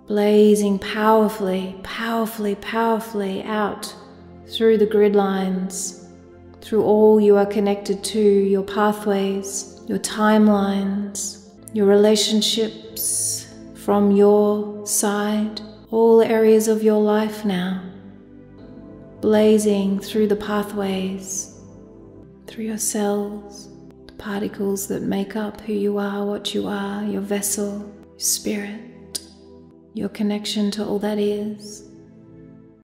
blazing powerfully, powerfully, powerfully out through the grid lines, through all you are connected to, your pathways, your timelines, your relationships from your side, all areas of your life now, blazing through the pathways, through your cells, the particles that make up who you are, what you are, your vessel, your spirit, your connection to all that is.